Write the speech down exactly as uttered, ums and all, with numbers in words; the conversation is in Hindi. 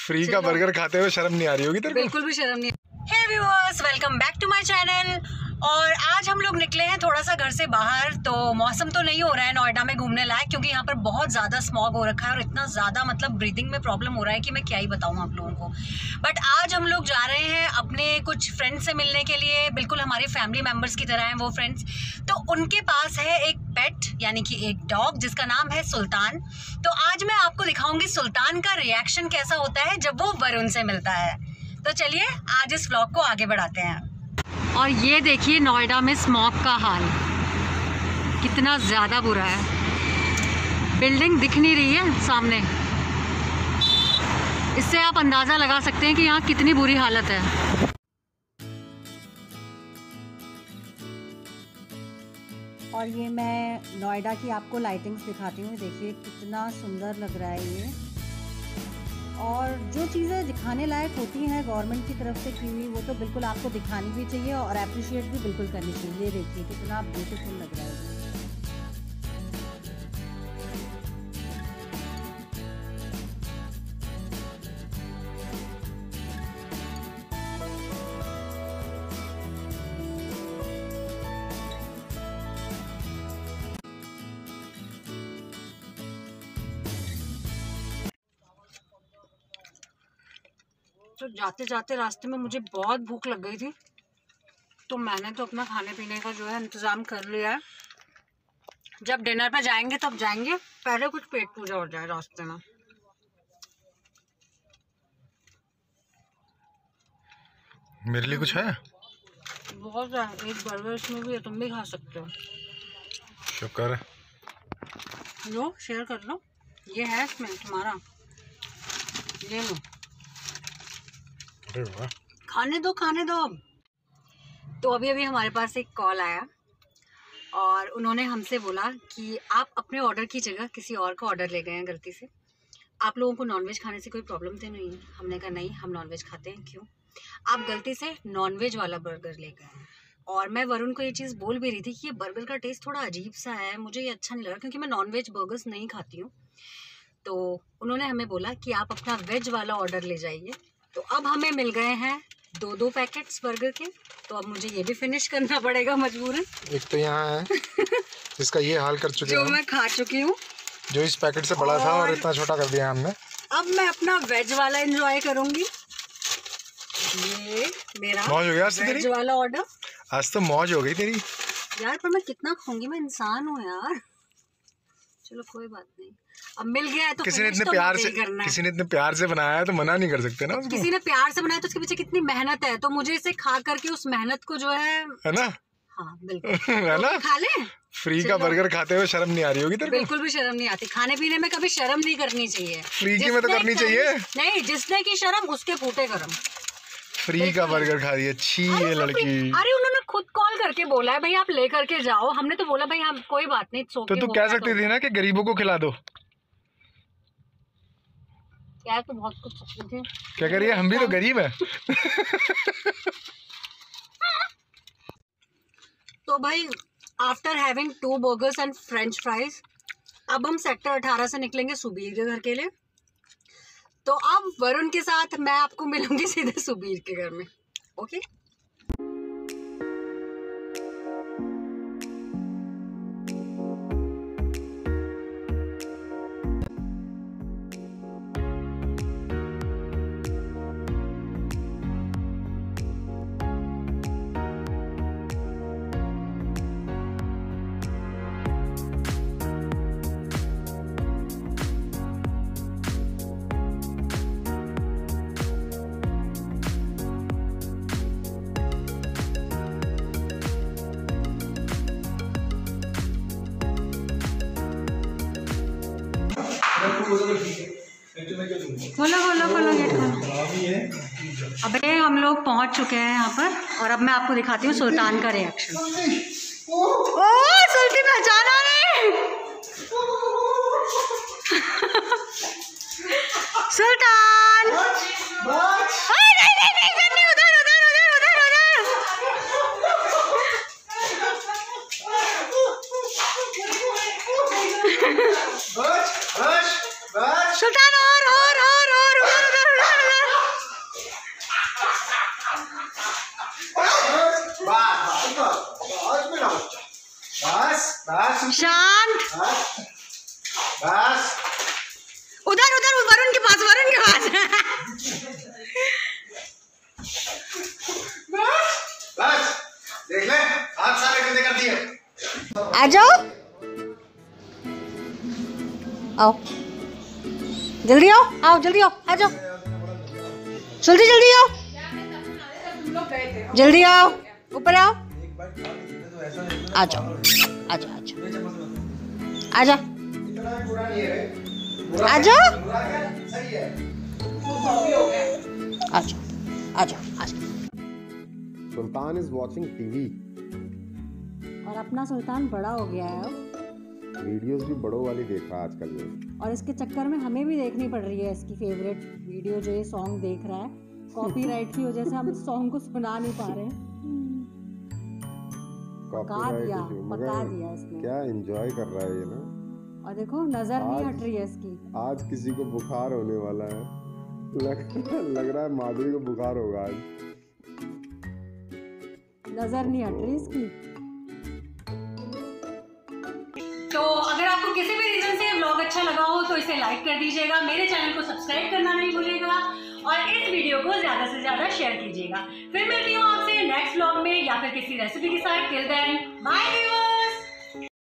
फ्री का बर्गर खाते हुए शर्म नहीं आ रही होगी तेरे को? बिल्कुल भी शर्म नहीं। Hey viewers, welcome back to my channel. और आज हम लोग निकले हैं थोड़ा सा घर से बाहर। तो मौसम तो नहीं हो रहा है नोएडा में घूमने लायक, क्योंकि यहाँ पर बहुत ज़्यादा स्मॉग हो रखा है और इतना ज़्यादा मतलब ब्रीदिंग में प्रॉब्लम हो रहा है कि मैं क्या ही बताऊँ आप लोगों को। बट आज हम लोग जा रहे हैं अपने कुछ फ्रेंड्स से मिलने के लिए, बिल्कुल हमारे फैमिली मेम्बर्स की तरह हैं वो फ्रेंड्स। तो उनके पास है एक पेट, यानी कि एक डॉग जिसका नाम है सुल्तान। तो आज मैं आपको दिखाऊंगी सुल्तान का रिएक्शन कैसा होता है जब वो वरुण से मिलता है। तो चलिए आज इस व्लॉग को आगे बढ़ाते हैं। और ये देखिए नोएडा में स्मॉग का हाल कितना ज़्यादा बुरा है। बिल्डिंग दिख नहीं रही है सामने, इससे आप अंदाज़ा लगा सकते हैं कि यहाँ कितनी बुरी हालत है। और ये मैं नोएडा की आपको लाइटिंग्स दिखाती हूँ। देखिए कितना सुंदर लग रहा है ये। और जो चीज़ें दिखाने लायक होती हैं गवर्नमेंट की तरफ से की हुई, वो तो बिल्कुल आपको दिखानी भी चाहिए और अप्रिशिएट भी बिल्कुल करनी चाहिए। ये देखिए कितना ब्यूटीफुल लग रहा है। तो जाते जाते रास्ते में मुझे बहुत भूख लग गई थी, तो मैंने तो अपना खाने पीने का जो है इंतज़ाम कर लिया है। जब डिनर पे जाएंगे तब जाएंगे, पहले कुछ पेट पूजा हो जाए रास्ते में। मेरे लिए कुछ है? बहुत है, एक बर्गर इसमें भी है, तुम भी खा सकते हो। शुक्र है। लो शेयर कर लो, ये है इसमें तुम्हारा, ले लो। खाने दो खाने दो अब। तो अभी अभी हमारे पास एक कॉल आया और उन्होंने हमसे बोला कि आप अपने ऑर्डर की जगह किसी और का ऑर्डर ले गए हैं गलती से। आप लोगों को नॉनवेज खाने से कोई प्रॉब्लम तो नहीं है? हमने कहा नहीं, हम नॉनवेज खाते हैं। क्यों? आप गलती से नॉनवेज वाला बर्गर ले गए हैं। और मैं वरुण को ये चीज़ बोल भी रही थी कि ये बर्गर का टेस्ट थोड़ा अजीब सा है, मुझे ये अच्छा नहीं लगा क्योंकि मैं नॉनवेज बर्गर्स नहीं खाती हूँ। तो उन्होंने हमें बोला कि आप अपना वेज वाला ऑर्डर ले जाइए। तो अब हमें मिल गए हैं दो दो पैकेट्स बर्गर के, तो अब मुझे ये भी फिनिश करना पड़ेगा मजबूरन। एक तो यहाँ है जिसका ये हाल कर चुके हैं, जो मैं खा चुकी हूँ, जो इस पैकेट से बड़ा था और इतना छोटा कर दिया हमने। अब मैं अपना वेज वाला एंजॉय करूंगी। ये मेरा मौज हो गया आज वेज वाला ऑर्डर। आज तो मौज हो गई तेरी यार, पर मैं कितना खाऊंगी, मैं इंसान हूँ यार। चलो कोई बात नहीं, अब मिल गया है तो किसी ने इतने तो प्यार से करना है। किसी ने इतने प्यार से बनाया है तो मना नहीं कर सकते ना उसको। किसी ने प्यार से बनाया तो उसके पीछे कितनी मेहनत है, तो मुझे इसे खा करके उस मेहनत को जो है है ना। हाँ बिल्कुल है ना। खा ले। फ्री का बर्गर खाते हुए शर्म नहीं आ रही होगी तेरे को? बिल्कुल भी शर्म नहीं आती। खाने पीने में कभी शर्म नहीं करनी चाहिए। फ्री की में तो करनी चाहिए। नहीं, जिसने की शर्म उसके फूटे गरम। फ्री का बर्गर खा रही है, अच्छी ये लड़की। अरे उन्होंने खुद कॉल करके बोला है भाई आप ले करके जाओ। हमने तो बोला भाई हम कोई बात नहीं। तो तू कह सकती थी ना कि गरीबों को खिला दो। यार तो बहुत कुछ सकती थी। क्या करिए, हम भी तो गरीब है। तो भाई after having two burgers and French fries, अब हम सेक्टर अठारह से निकलेंगे सुबीर के घर के लिए। तो अब वरुण के साथ मैं आपको मिलूंगी सीधे सुबीर के घर में। ओके खोलो खोलो खोलो गेट खोलो। अबे हम लोग पहुंच चुके हैं यहाँ पर और अब मैं आपको दिखाती हूँ सुल्तान का रिएक्शन। ओ सुल्ती पहचाना नहीं। सुल्तान नहीं नहीं नहीं नहीं उधर उधर उधर उधर उधर। सुल्तान और और और और उधर उधर उधर शांत। बस उधर उधर वरुण के पास, वरुण के पास। बस देख ले, हाथ सारे गंदे कर दिए। आ जाओ, आओ जल्दी आओ, आओ जल्दी आओ, आ जाओ जल्दी जल्दी आओ, जल्दी आओ, ऊपर आओ, आ जाओ आ जाओ आ जाओ आ जाओ आ जाओ आ जाओ आ जाओ। Sultan is watching TV. और अपना सुल्तान बड़ा हो गया है वीडियोस भी बड़ों वाली देख रहा है आजकल में, और इसके चक्कर में हमें भी देखनी पड़ रही है इसकी फेवरेट वीडियो जो ये सॉन्ग देख रहा है। कॉपीराइट की वजह से हम सॉन्ग को सुना नहीं पा रहे हैं। पका दिया पका दिया इसने। क्या एंजॉय कर रहा है ये ना। और देखो नजर नहीं हट रही है इसकी। आज किसी को बुखार होने वाला है, लग, लग रहा है माधुरी को बुखार होगा आज। नजर नहीं हट रही इसकी। तो अगर आपको किसी भी रीजन से व्लॉग अच्छा लगा हो तो इसे लाइक कर दीजिएगा, मेरे चैनल को सब्सक्राइब करना नहीं भूलिएगा और इस वीडियो को ज्यादा से ज्यादा शेयर कीजिएगा। फिर मिलती हूँ आपसे नेक्स्ट व्लॉग में या फिर किसी रेसिपी के साथ। Till then bye viewers.